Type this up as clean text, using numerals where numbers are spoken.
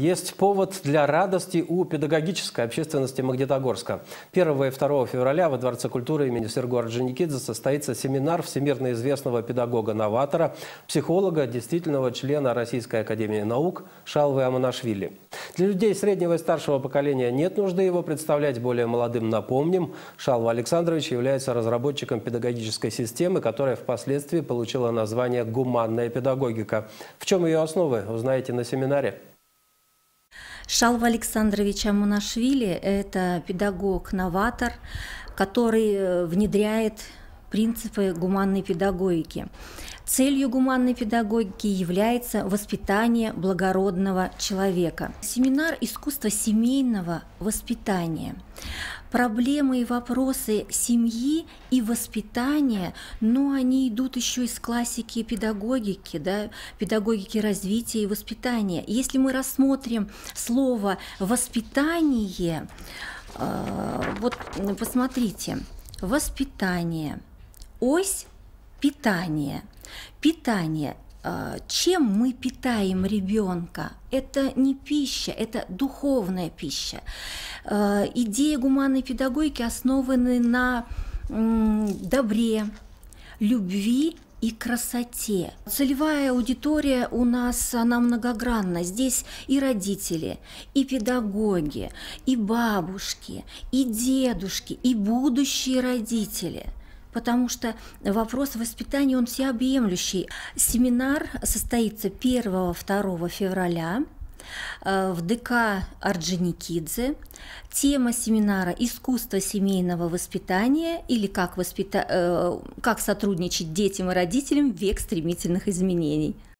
Есть повод для радости у педагогической общественности Магнитогорска. 1 и 2 февраля во Дворце культуры имени Серго Орджоникидзе состоится семинар всемирно известного педагога-новатора, психолога, действительного члена Российской академии наук Шалвы Аманашвили. Для людей среднего и старшего поколения нет нужды его представлять, более молодым напомним. Шалва Александрович является разработчиком педагогической системы, которая впоследствии получила название «Гуманная педагогика». В чем ее основы, узнаете на семинаре. Шалва Александрович Аманашвили – это педагог-новатор, который внедряет принципы гуманной педагогики. Целью гуманной педагогики является воспитание благородного человека. Семинар «Искусство семейного воспитания». Проблемы и вопросы семьи и воспитания, но они идут еще из классики педагогики, да, педагогики развития и воспитания. Если мы рассмотрим слово «воспитание», вот посмотрите, воспитание, ось питание. Питание. Чем мы питаем ребенка? Это не пища, это духовная пища. Идеи гуманной педагогики основаны на добре, любви и красоте. Целевая аудитория у нас, она многогранна. Здесь и родители, и педагоги, и бабушки, и дедушки, и будущие родители. Потому что вопрос воспитания, он всеобъемлющий. Семинар состоится 1-2 февраля в ДК Орджоникидзе. Тема семинара «Искусство семейного воспитания» или как сотрудничать детям и родителям в век стремительных изменений.